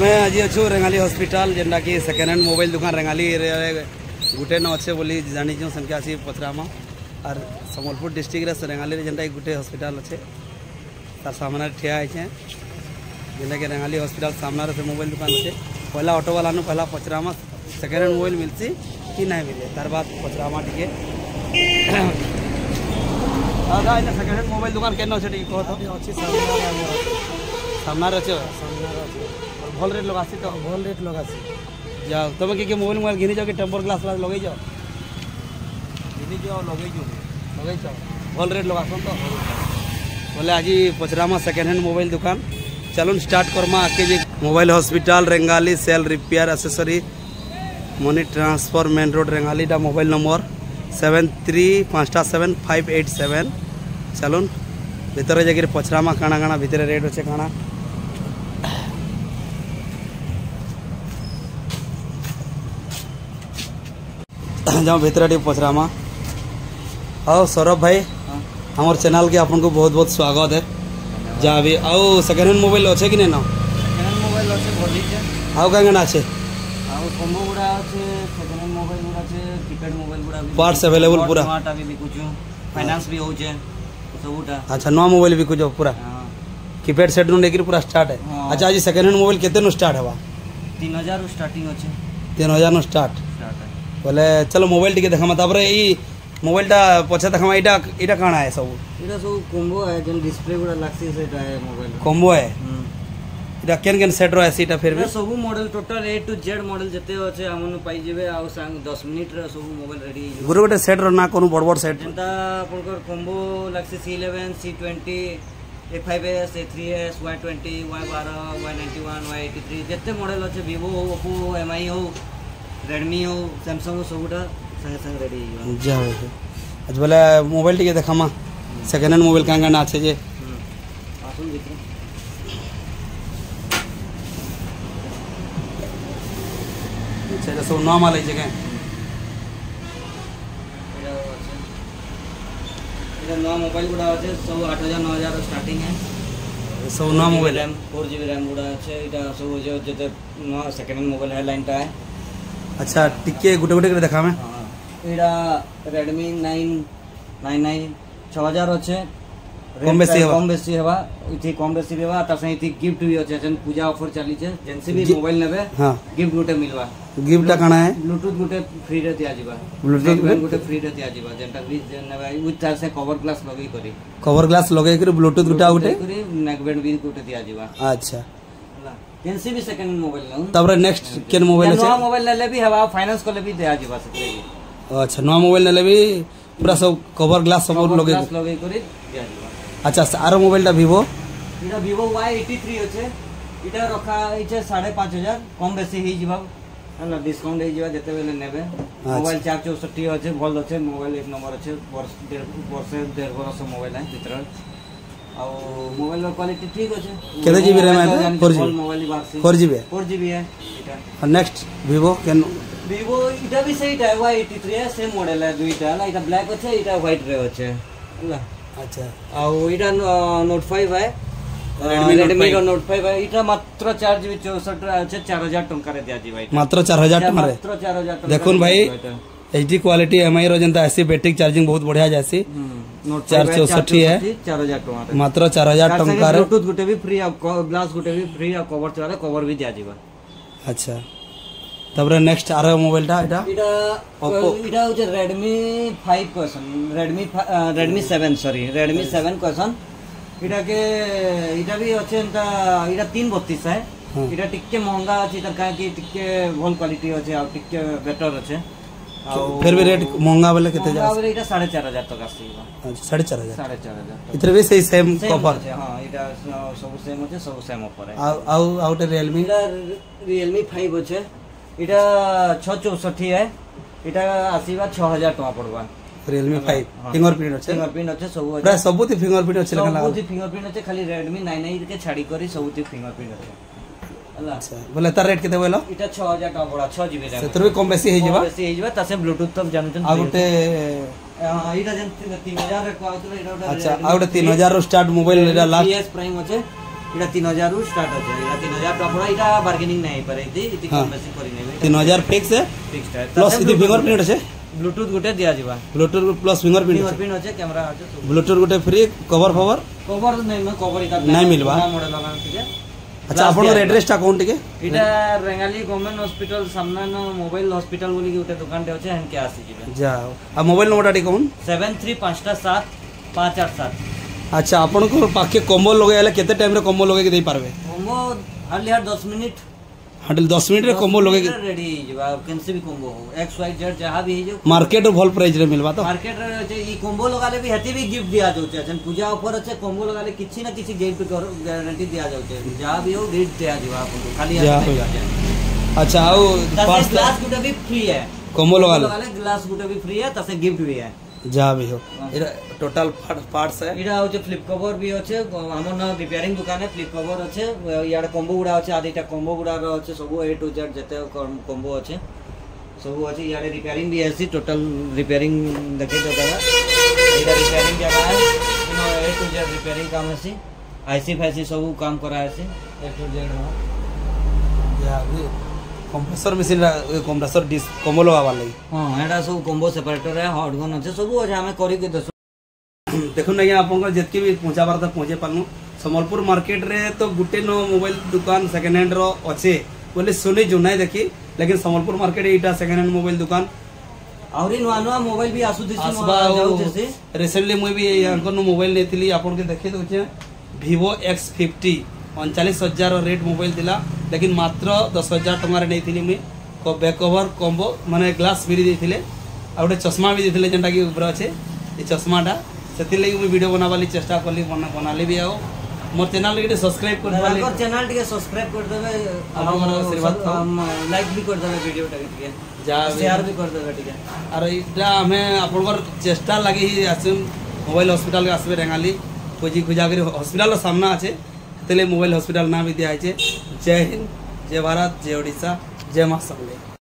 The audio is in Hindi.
आमे आज अच्छु रेंगाली हॉस्पिटल जेनटा कि सेकेंड हैंड मोबाइल दुकान रेंगाली गुटे न अच्छे बोली जानी संख्या आसी पचरामा और सम्बलपुर डिस्ट्रिक्ट रे रेंगाली जेनटा गुटे हॉस्पिटल अच्छे तार सामने ठिया है जेनटा कि रेंगाली हॉस्पिटल सामने से मोबाइल दुकान अच्छे पहला ऑटो वाला पहला पचरामा सेकेंड हैंड मोबाइल मिलसी कि नहीं मिले तार बाद पचरामा टिके दादा इन सेकेंड हैंड मोबाइल दुकान केन अच्छे टिके कहत सामने अच्छे भल रेट लगासी तो भल रेट लगासी जाओ तुम कि मोबाइल मोबाइल घिनी जाओ कि टेम्पर ग्लास ग्लास लगे जाओ घिनी जाओ लगे जाओ भल रेट लगासन तो बोले आज पचरामा सेकेंड हैंड मोबाइल दुकान चलो स्टार्ट करमा आके जी mobile hospital Rengali cell repair accessory money transfer main road Rengali दा मोबाइल नंबर 73575887 चलो भीतर जाकर पचरामा काना काना भीतर रेट अच्छे काना जाओ भीतर टे पचरामा आओ सौरभ भाई हमारे चैनल के आपन को बहुत बहुत स्वागत है जहाँ भी आओ सेकेंड हैंड मोबाइल अच्छे कि नहीं ना सेकेंड हैंड मोबाइल अच्छे भली छे आओ कहाँ अच्छे आओ कॉम्बो गुड़ा अच्छे सेकेंड हैंड मोबाइल गुड़ा अच्छे कीपैड मोबाइल गुड़ा भी पार्ट्स अवेलेबल पूरा माटा भी बिकुछु फाइनेंस भी होचे सबुटा अच्छा नवा मोबाइल भी कुछ पूरा हां कीपैड सेट नु लेकर पूरा स्टार्ट है अच्छा आज सेकेंड हैंड मोबाइल केते नु स्टार्ट है 3000 स्टार्टिंग अच्छे 3000 नु स्टार्ट है बोले चलो मोबाइल टिके देखमा तापर ई मोबाइल टा पछे देखमा इटा इटा काना है सब इटा सब कॉम्बो है जन डिस्प्ले गुड़ा लागसी सेट है मोबाइल कॉम्बो है इटा केन केन सेट रहे सीटा फिर भी सब model total A to Z model जते अछि हमन पाई जेबे आ संग 10 मिनिट रे सब मोबाइल रेडी गुरु गोटे सेट रो ना कोनो बड़ बड़ सेट जनता आपनकर combo लागसी C11 C20 A5s A3s Y20 Y12 Y91 Y83 जते मॉडल अछि Vivo Oppo MI हो Redmi हो Samsung हो सबुटा संग संग रेडी जा आज बोले मोबाइल टिके देखामा सेकेंड हैंड मोबाइल कांगा ना আছে जे आसुन देखो अच्छा तो नॉर्मल है जगह इधर नवा मोबाइल गुड़ा আছে सब 8000 9000 स्टार्टिंग है सब नवा मोबाइल रैम 4GB रैम गुड़ा আছে এটা सब जो जते नवा सेकेंड हैंड मोबाइल है लाइन टा है अच्छा टिके गुटे गुटे करे देखा में हां एडा Redmi 999 6000 আছে कम बेसी हेबा इथि कम बेसी हेबा त सही इथि गिफ्ट भी अछि जन पूजा ऑफर चली छै जेनसे भी मोबाइल नेबे हां गिफ्ट गुटे मिलवा गिफ्ट काना है ब्लूटूथ गुटे फ्री रे दिया जीवा ब्लूटूथ गुटे फ्री रे दिया जीवा जेनटा भी नेबे विथ तार से कवर ग्लास लगे करी कवर ग्लास लगे करी ब्लूटूथ गुटा गुटे करी नेक बैंड भी गुटे दिया जीवा अच्छा जेनसे भी सेकंड मोबाइल न तबरे नेक्स्ट केन मोबाइल है नवा मोबाइल ले भी हेबा फाइनेंस को ले भी दिया जीवा सकले अच्छा नवा मोबाइल ले भी पूरा सब कवर ग्लास सब लगे करी दिया जीवा अच्छा आरो मोबाइल टा Vivo इटा Vivo Y83 अछि इटा रखा इचे 5500 कम बेसी ही जीवा हला डिस्काउंट हे जीवा जते बेले नेबे मोबाइल 464 अछि भल अछि मोबाइल एक नंबर अछि वर्ष 1.5 वर्ष मोबाइल है भीतर आ मोबाइल क्वालिटी ठीक अछि केते जीबी रैम है 4GB मोबाइल बाक्स 4GB है इटा और नेक्स्ट Vivo केन Vivo इटा भी सही है Y83 है सेम मॉडल है दुईटा हला इटा ब्लैक अछि इटा व्हाइट रे अछि हला अच्छा आ इटा Note 5 है Redmi Note 5 है इटा मात्र 4GB 64 আছে 4000 टंका रे दिया जीवा मात्र 4000 टंका रे मात्र 4000 टंका देखुन भाई एचडी क्वालिटी एमआई रो जनता ऐसी बैटरी चार्जिंग बहुत बढ़िया जासी Note 464 है 4000 टंका मात्र 4000 टंका रे ब्लूटूथ गुटे भी फ्री ग्लास गुटे भी फ्री आ कवर चाले कवर भी दिया जीवा अच्छा तबरे नेक्स्ट आरो मोबाइल टा इटा Oppo इटा होचे Redmi 5 question Redmi 7 sorry Redmi 7 question इटा के इटा भी होचे एंता इटा 332 है इटा टिके महंगा अछि त का कि टिके भल क्वालिटी होचे आ टिके बेटर होचे फिर भी रेट महंगा वाला केते जा महंगा वाला इटा 4500 तक आसीबा अच्छा 4500 इधर भी सही सेम कवर हां इटा सब सेम होचे सब सेम ऑफर है आउट Realme 5 होचे इटा 664 है इटा आसीबा 6000 टका पड़बा Realme 5 फिंगरप्रिंट अछि सब प्राय सबुती फिंगरप्रिंट अछि लखला सबुती फिंगरप्रिंट अछि खाली Redmi 99 के छाड़ी करी सबुती फिंगरप्रिंट अछि हला अच्छा बोले तार रेट केते बोलो इटा 6000 टका पड़ा 6GB रैम सेतर भी कम बेसी हे जेबा तासे ब्लूटूथ तब जानछन आ गुटे इटा जन 3000 रे को आउतले इटा अच्छा आ गुटे 3000 रो स्टार्ट मोबाइल इटा लास्ट PS प्राइम अछि এটা 3000 রু স্টার্ট আছে এটা 3000 টাকা এটা বার্গেনিং নাই পারে ইতি কম বেশি করি নেবে 3000 ফিক্স है ফিক্সড है प्लस इति फिंगरप्रिंट আছে ब्लूटूथ गुटे दिया जीवा ब्लूटूथ प्लस फिंगरप्रिंट আছে कैमरा আছে ब्लूटूथ गुटे फ्री कवर कवर नहीं मैं कवर इता नहीं मिलवा मॉडल लगा ठीक है अच्छा आपन एड्रेस टा कोन टिके इटा रेंगाली गवर्नमेंट हॉस्पिटल सामना न मोबाइल हॉस्पिटल बोली कि उटे दुकान टे होचे हन के आसी जीवे जाओ आ मोबाइल नंबर टा कोन 7357 अच्छा आपन को पाके कॉम्बो लगाइले केते टाइम रे कॉम्बो लगे के दे पारबे कॉम्बो हार्डली 10 मिनट हटल 10 मिनट रे कॉम्बो लगे रेडी जीवा कैसे भी कॉम्बो हो एक्स वाई जेड जहां भी है जो मार्केट भल प्राइस रे मिलबा तो मार्केट रे ई कॉम्बो लगाले भी हेती भी गिफ्ट दिया जाउचे अछन पूजा ऑफर अछि कॉम्बो लगाले किछि ना किछि गिफ्ट गारंटी दिया जाउचे जहां भी हो गिफ्ट दिया जीवा आपन खाली अच्छा आओ पास ग्लास गुटे भी फ्री है कॉम्बो लगाले ग्लास गुटे भी फ्री है तसे गिफ्ट भी है जा भी हो एरा टोटल पार्ट्स है इडा होचे फ्लिप कवर भी होचे हमन रिपेयरिंग दुकान है फ्लिप कवर होचे याड कॉम्बो गुडा होचे आदिटा कॉम्बो गुडा रो होचे सब ए टू जेड जते कॉम्बो होचे सब होचे याड रिपेयरिंग भी है टोटल रिपेयरिंग देखे तो दादा इडा रिपेयरिंग जगह है नो ए टू जेड रिपेयरिंग काम है आईसी फैसी सब काम करा है ए टू जेड या compressor machine compressor disc combo लगावा लगी हां एडा सब कॉम्बो सेपरेटर है हॉट गन होचे सब होचे हमें करी के दस देखो ना आपन जतके भी पहुंचा बार तक पहुंचे पानु संबलपुर मार्केट रे तो गुटे नो मोबाइल दुकान सेकंड हैंड रो अच्छे बोले सुनी जो नहीं देखी लेकिन संबलपुर मार्केट एटा सेकंड हैंड मोबाइल दुकान आउरी नुआ नुआ मोबाइल भी आसु दिसी जाउ जैसे रिसेंटली मुई भी अंकन मोबाइल लेथिली आपन के देखे दोचे Vivo X50 39,000 रेट मोबाइल दिला लेकिन मात्र 10,000 टंका रे नेथिली मुई को बैक कवर कॉम्बो माने ग्लास फ्री देथिले आ उटे चश्मा भी देथिले जेंटा कि ऊपर अछि ए चश्माटा सेति लगी मुई वीडियो बनावाली चेष्टा करली बनाले भी आओ मोर चैनल के सब्सक्राइब कर देबे मोर चैनल के सब्सक्राइब कर देबे हमर आशीर्वाद लाइक भी कर देबे वीडियो टा के जा शेयर भी कर देबे ठीक है और इटा हमें आपनकर चेष्टा लगी ही आसुन मोबाइल हॉस्पिटल के आसबे रेंगाली खोजी खुजा कर हॉस्पिटल सामना আছে तेले मोबाइल हॉस्पिटल ना भी दिया है जय हिंद जय भारत जय ओडिशा जय मां सबले।